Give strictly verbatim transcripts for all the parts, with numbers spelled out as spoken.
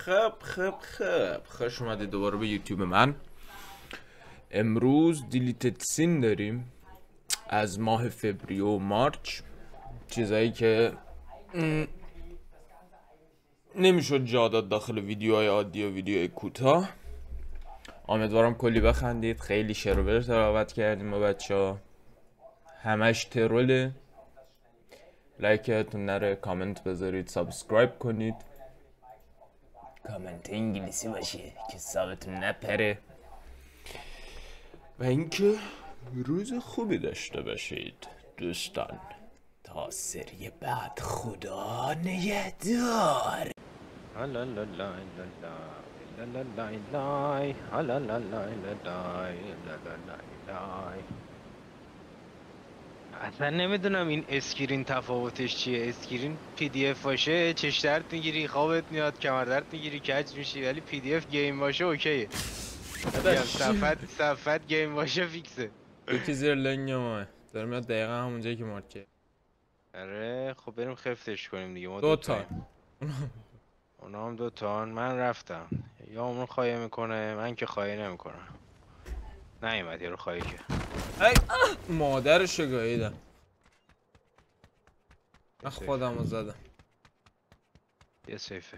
خب خب خب خوش اومدید دوباره به یوتیوب من. امروز دیلیتد سین داریم از ماه فوریه و مارچ، چیزایی که نمیشد جا داد داخل ویدیوهای عادی و ویدیوهای کوتاه. امیدوارم کلی بخندید. خیلی شروور تلاوت کردیم با بچه ها، همش تروله. لایکتون نره، کامنت بذارید، سابسکرایب کنید، کامنت انگلیسی باشه که حسابتون نپره، و اینکه روز خوبی داشته باشید دوستان. تا سری بعد خدا نگهدار. لا لا لا لا لا لا لا لا لا لا لا لا لا لا. اصلا نمیدونم این اسکرین تفاوتش چیه. اسکرین پی دی اف باشه چش درد میگیری، خوابت میاد، کمر درد میگیری، کج میشی، ولی پی دی اف گیم باشه اوکیه. صفحت صفحت گیم باشه فیکسه. یکی زیر لنگ ماه داره میاد دقیقا همونجایی که مارک کرد. آره خب بریم خفتش کنیم دیگه. ما دو دو تا اونا هم دو تان. من رفتم، یا اون خواهی میکنه، من که خواهی نمیکنم. نیومد یارو خواهی که ای مادرشو گاییدم. من خودمو زدم. یه سیفه.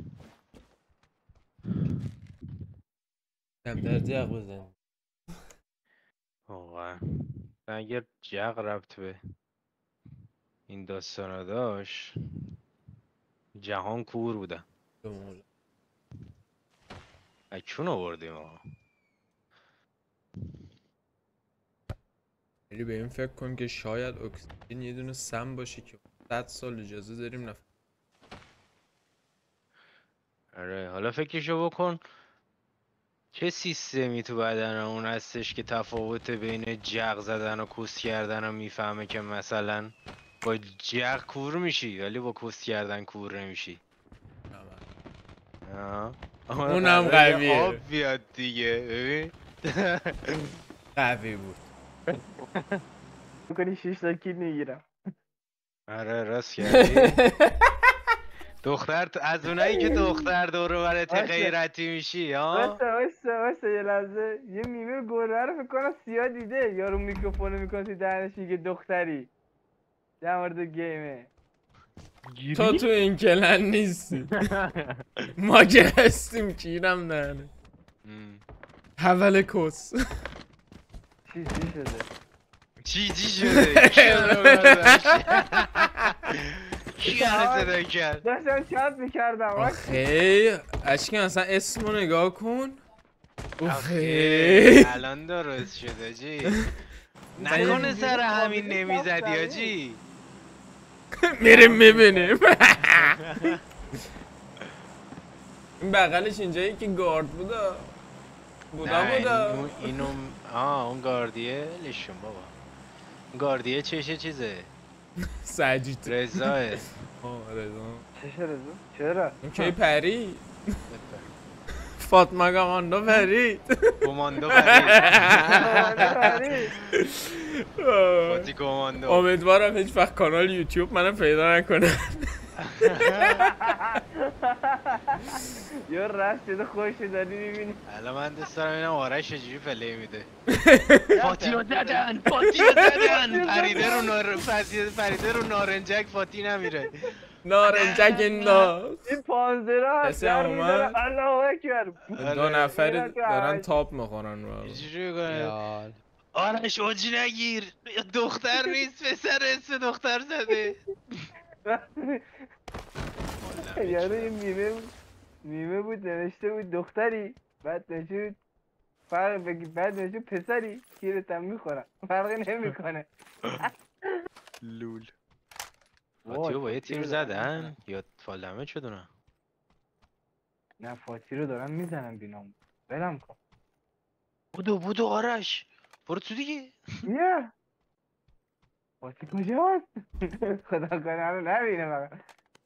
کمتر جغ بزن. واقعا اگر جغ ربط به این داستانا داشت جهان کور بودن. اکون آوردیم آقا. ولی به این فکر کن که شاید اکسیژن یه دونه سم باشه که صد سال اجازه داریم نفر. آره حالا فکرشو بکن چه سیستمی تو بدن اون هستش که تفاوت بین جغ زدن و کوس کردن رو میفهمه که مثلا با جغ کور میشی ولی با کوس کردن کور نمیشی. اونم قویه. آب بیاد دیگه. ببین قوی بود. میکنی شش تا کیل میگیرم. آره راست کردی. دختر از اونایی که دختر دور و برت غیرتی میشی ها. واسه واسه واسه یه لحظه یه میمه گوره رو فکر کنم سیاه دیده. یارو میکروفون میکنه توی دهنش میگه دختری در مورد گیمه. تو تو این کلن نیستی. ما که هستیم کیرم نهنه حول کس. چی چی شده چی چی شده کی هر صدا کرد. داشتم چت میکردم. آخه اشکم اصلا اسمو نگاه کن. آخه الان درست شده جی. نکنه سر همین نمیزدی آجی. میریم میبینیم. این بغلش اینجایی که گارد بودا بودا بودا اینو آه اون گاردیه لشون بابا. گاردیه چشه چیزه سجید رضاه. آه رضا. چشه رضا؟ چرا؟ این کی پری؟ فاطمه کماندو پرید. کماندو پرید. فاتی کماندو. امیدوارم هیچ وقت کانال یوتیوب منو پیدا نکنه. یا رست شده خوش داری میبینی. الان من دوست دارم اینم آرش چجوری پلی میده. فاتی رو زدن فاتی رو زدن. پریده رو نار پریده رو نارنجک فاتی نمیره. نارنجک انداز. این پانزرا هست در میداره. الله اکبر. دو نفری دارن تاپ میخورن رو. چجوری کنه آرش اوجی نگیر. دختر نیست پسر اسم دختر زده. یارو این میمه بود میمه بود نوشته بود دختری بعد نشود فرق بگی بعد نشود پسری کیرتم میخورم فرقی نمیکنه. لول. فاتی رو با یه تیر زدن یا فال دمج شد اونا؟ نه فاتی رو دارن میزنن بینام. برم کن بودو بودو آرش برو تو دیگه. یه فاتی کجاست؟ خدا کنه رو نبینه فقط.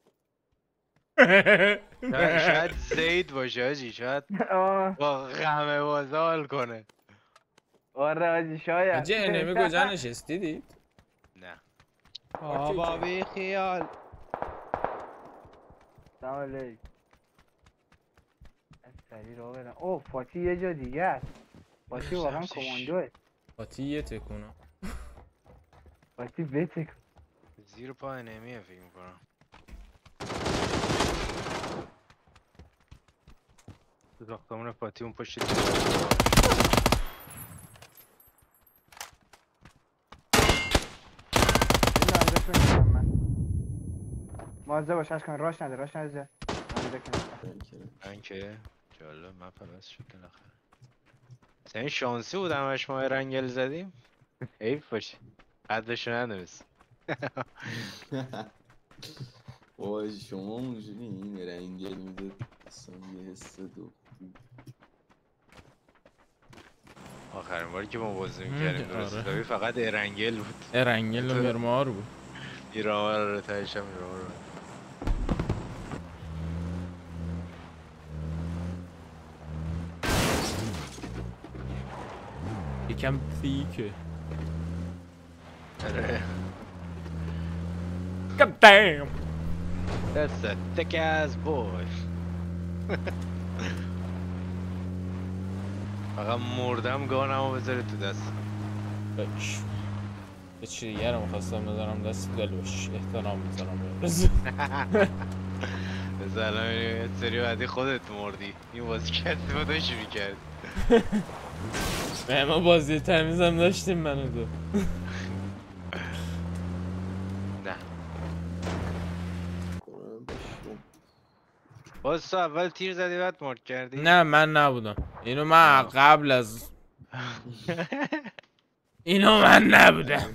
شاید زید باشه آجی. شاید با غمه بازال کنه. آره آجی شاید. آجی انمی کجا نشستی دید؟ نه بابا بی خیال. سلام علیک. سری راه برم. اوه فاتی یه جا دیگه است. فاتی واقعا شمسش. کماندوه. فاتی یه تکونه. فاتی بتک. زیر پای نمیه فکر میکنم. تو ساختمون فاتی اون پشت دیوار. اینو ازش بگیرم من. مواظب باش اشکان راش نده راش نده. من بکنم. من که جالب من پرست شد بالاخره. این شانسی بود همش ما رنگل زدیم. حیف باشه قدرشو ندونست. وای شما اونجوری این رنگل میده اصلا یه حس دو. آخرین باری که ما بازی میکردیم آره. درست فقط ارنگل بود. ارنگل و مرمار بود. ایران رو تایشم ایران رو. یکم تیکه. آره. God damn. That's a thick ass boy. فقط مردم گانمو بذاره تو دست. بچ. یه چی دیگه رو میخواستم بذارم دست دل باش. احترام میذارم بهت. بذار الان یه سری بعدی خودت مردی. این بازی کسی بودن شروع کرد. ما بازی تمیزم داشتیم من و تو. نه. باز تو اول تیر زدی بعد مرد کردی؟ نه من نبودم. اینو من قبل از اینو من نبودم.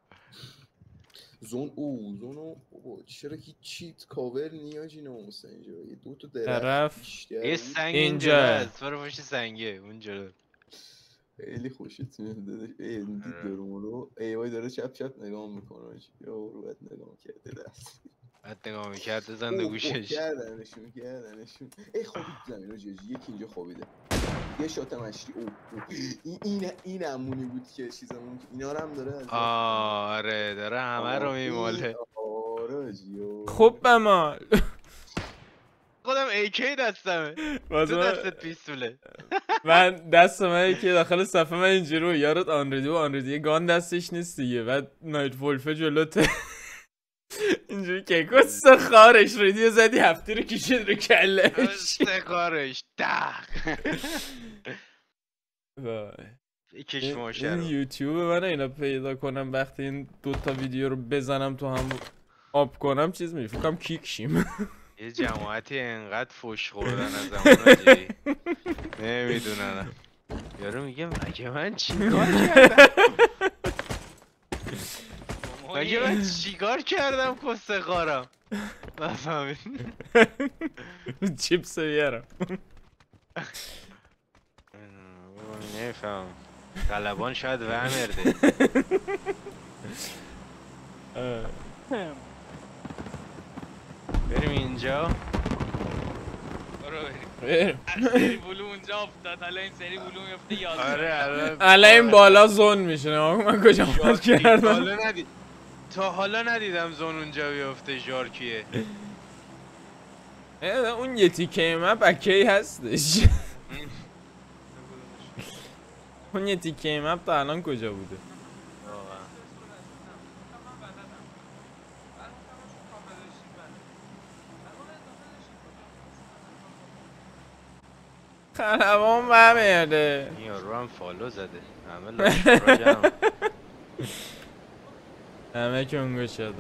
زون او زونو بابا چرا که چیت کاور نیاجی ناموسا اینجا یه دو تا درخت طرف بیشتر یه بود. سنگ اینجا. اینجا هست برو پشت سنگه اونجا. خیلی خوشت میاد داداش ای دید درمونو ای وای داره چپ چپ نگاه میکنه یا رو بد نگاه کرده دست بعد نگاه میکرد بزنده گوشش. کردنشون کردنشون ای خوابید زمین رو جاجی یکی اینجا خوابیده یه شات مشتی او این این این امونی بود که چیزمون اینا رو هم داره از آره داره همه رو میماله. آره جیو خب بمال. خودم ایکی دستمه تو دستت پیستوله. من دست من که داخل صفحه من اینجوری یارت آنریدی و آنریدی گان دستش نیست دیگه بعد نایت ولفه جلوته اینجوری که کس خارش ریدی زدی هفته رو کشید رو کلش کس خارش دق کش ماشه این رو یوتیوب من اینا پیدا کنم وقتی این دوتا ویدیو رو بزنم تو هم آب کنم چیز میشه فکرم کیک شیم. یه جماعتی انقدر فوش خوردن از زمان جایی نمیدونن. یارو میگه مگه من چیکار کردم مگه من چیکار کردم کس خارم نفهمید. چیپس بیارم نمیفهم طلبان شاید ومرده. بریم اینجا. برو بریم. بریم سری بلو اونجا افتاد حالا این سری بلو میفته یاد. آره الان الان این بالا زون میشه من کجا مات کردم. حالا ندید تا حالا ندیدم زون اونجا بیفته ژارکیه. اون یه تیکه مپ اکی هستش. اون یه تیکه مپ تا الان کجا بوده؟ خلبان بمیرده. این یارو هم فالو زده همه لاشورا جمع. همه کنگو شده.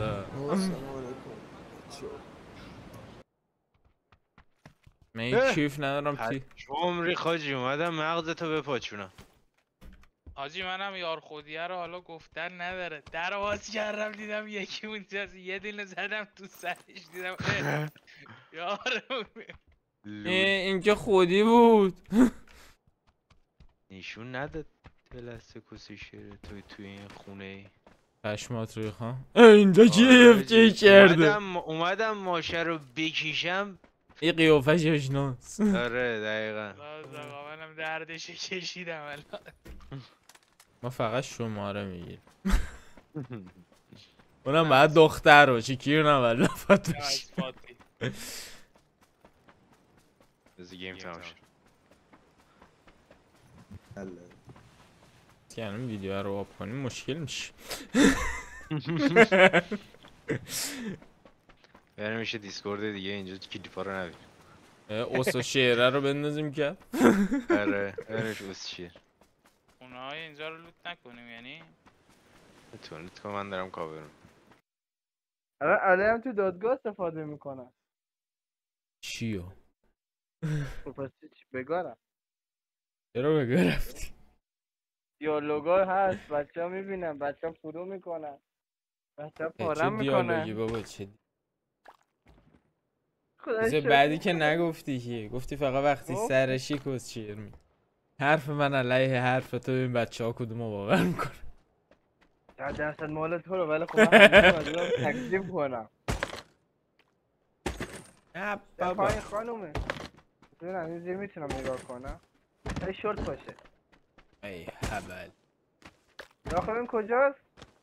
من این کیف ندارم تی عمری خاجی اومدم مغزتو بپاچونم. آجی منم یار خودیه رو حالا گفتن نداره در باز کردم دیدم یکی اونجاست یه دینه زدم تو سرش دیدم یار اینجا خودی بود. نشون نداد پلاستیکوسی شیره توی توی این خونه ای. پشمات روی خواهم اینجا چیه افتی کرده. اومدم اومدم ماشه رو بکشم این قیافش اشناس. آره دقیقا منم دردشو کشیدم الان. ما فقط شماره میگیریم. اونم باید دختر باشه کیر نباید لفت باشه. بزی گیم تمام شد. الله. که الان ویدیو رو آب کنیم مشکل میشه. بریم میشه دیسکورد دیگه اینجا کلیپا رو نبین. اوس و شعره رو بندازیم که آره برش اوس شیر. اونهای اینجا رو لوت نکنیم یعنی؟ میتونید که من دارم کاور. الان الان هم تو دادگاه استفاده میکنن. چیو؟ پس چی بگارم؟ چرا بگو رفتی؟ دیالوگا هست، بچه ها میبینن، بچه ها فرو میکنن، بچه ها چه پارم دیالوگی میکنن. بابا چه خدا چیز شکر. بعدی که نگفتی که گفتی فقط وقتی گفت. سرشی کس شیر می حرف من علیه حرف تو این بچه ها کدوم باور میکنه. در درصد مال تو رو ولی خب من همیشه مجبورم تکذیب کنم. نه در بابا پایین خانومه ببینم این زیر میتونم نگاه کنم. ای شورت باشه. ای هبل داخل این کجاست؟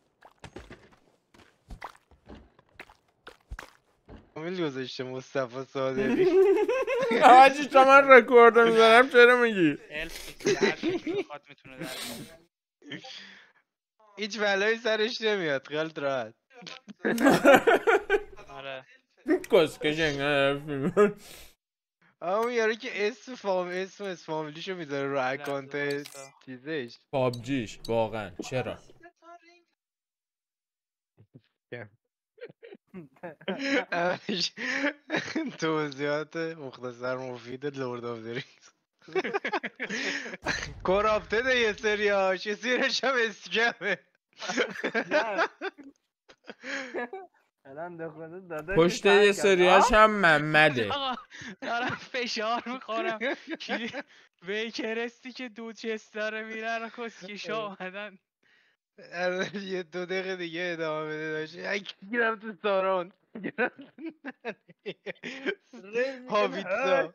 کامیل گذاشته مصطفی صادقی. آجی تو من رکورد میزنم چرا میگی؟ الف که هر کسی بخواد میتونه در بیاره. هیچ بلایی سرش نمیاد خیالت راحت. آره کسکش انگار حرفی می‌زنه. اما یارو که اسم فام اسم اسم فامیلیشو میذاره رو لحظه اکانت وایسا. چیزش. پابجیش واقعا چرا؟ همش توضیحات مختصر مفید لورد آف د رینگز. کراپتد یه سری هاش یه سریش هم اسکمه. الان داخل داداش پشت یه سریاش هم محمده. آقا دارم فشار میخورم. ویکرستی که دو چست داره میرن و کسکیشا آمدن. الان یه دو دقیقه دیگه ادامه بده داشته یک گیرم تو ساران گیرم تو هاویتزا.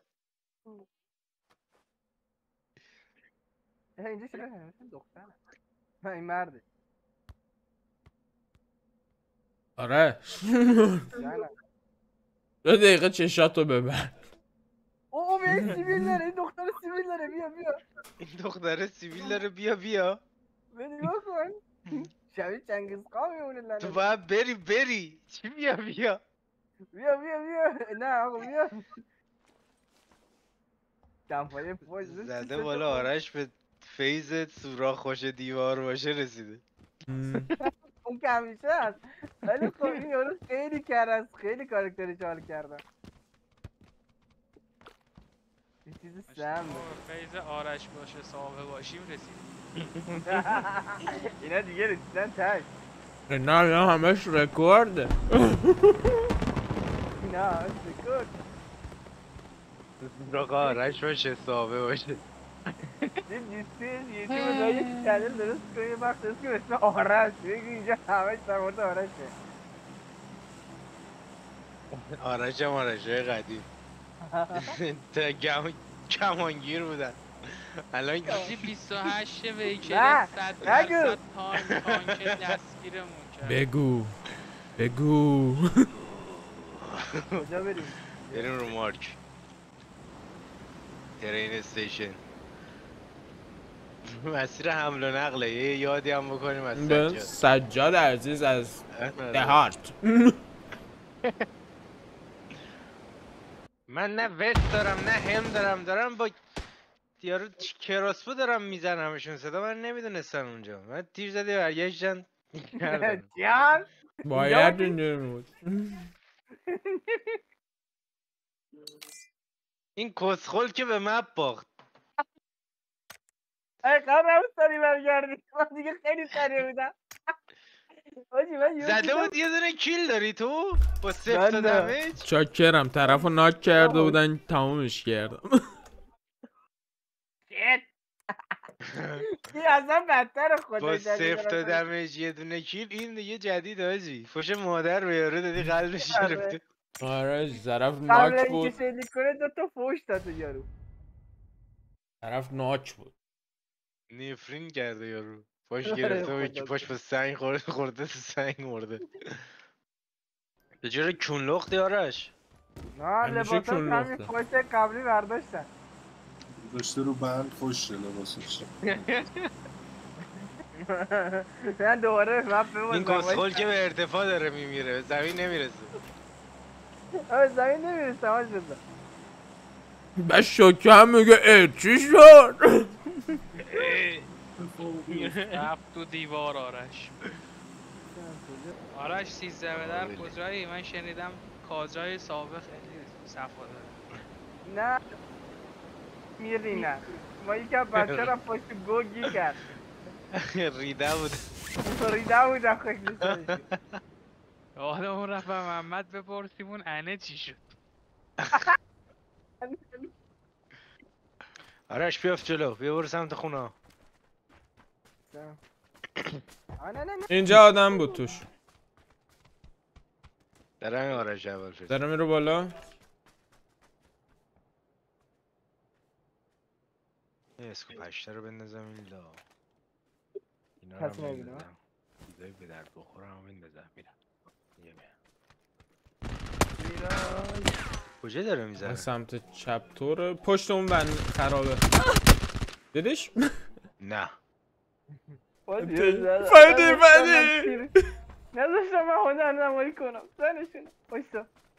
اینجا چرا همیشه دختره؟ نه این مرده. آره جانم. دو دقیقه چشاتو ببر. او بیا این سیبیل داره، این دختر سیبیل داره، بیا بیا این دختره سیویل داره بیا بیا. بیا نگاه کن. شبیه چنگیزخان میمونه تو لنه. باید بری بری چی بیا بیا. بیا بیا بیا نه آقا بیا. دمپایی پوش زده بالا آرش به فیز سوراخ خوش دیوار باشه رسیده. اون که همیشه هست ولی خب این یارو خیلی کرد خیلی کارکترش حال کردن. یه چیز سم فیض آرش باشه صاحب باشیم رسید. اینا دیگه رسیدن تک. نه اینا همش رکورده. نه سکوت. سوراخ آرش باشه صاحبه باشه. این جیستی یوتیوب داره یک چنل درست کنه یه وقت درست کنه اسم آرش بگی اینجا همش در مورد آرشه. آرش هم آرش های قدیم تا گم... کمانگیر بودن الان چیزی بیست و هشت نه، ویکر صد نگو. درصد تایم تانک دستگیرمون کرد. بگو بگو کجا بریم؟ بریم رو مارک ترین استیشن. مسیر حمل و نقله یه یادی هم بکنیم از به سجاد. سجاد عزیز از دهارت. من نه وست دارم نه هم دارم دارم با یارو کراسپو دارم میزنمشون صدا من نمیدونستم اونجا من تیر زده برگشتن کردن. جان باید اینجوری بود. این کسخل که به مپ باخت. ای قبل سری برگردی من دیگه خیلی سریع بودم. آجی من یه زده بود یه دونه کیل داری تو با صفر تا من نه. دمیج. چاکرم طرفو ناک کرده بودن تمومش کردم. شیت این اصلا بدتر خدا با جدید صفر تا دارم. دمیج یه دونه کیل این دیگه جدید آجی فوش مادر به یارو دادی قلبش آره. گرفته. آره طرف قبل ناک اینکه بود. شلیک کنه دو تا فوش داد یارو. طرف ناک بود. نفرین کرده یارو پاش آره، گرفته و خدا یکی پاش با سنگ خورده خورده تو سنگ مرده. به جور کون لخت یارش نه همیشه لباسا کون همین لخته. فوش قبلی برداشتن. داشته رو بند خوش لباسش. من دوباره مپ ببازم. این کسخل که به ارتفاع داره میمیره به زمین نمیرسه. آه زمین نمیرسه آج بزن. بعد شوکه هم میگه اه چی شد؟ رفت تو دیوار آرش. آرش سیزده به در کجایی؟ من شنیدم کاجای سابق خیلی صفا داره. نه میری نه ما یکی از بچه را پشت گو گی کرد ریده بود. ریده بود از خیلی سرشی. حالا اون رفت به محمد بپرسیم اون انه چی شد. آرش بیافت جلو بیا برو سمت خونه. آه نه نه نه اینجا آدم بود توش. در همین آرش اول شد. داره میره بالا. یه اسکو پشته رو بندازم این لا. اینا پس رو هم نبینم. بندازم. چیزایی به درد بخورم هم بندازم میرم. یه میرم. کجا داره از میزنه؟ سمت چپ طور پشت اون بند خرابه. دیدیش؟ نه. فدی فدی نذاشتم من هنر نمایی کنم زنشون بایستا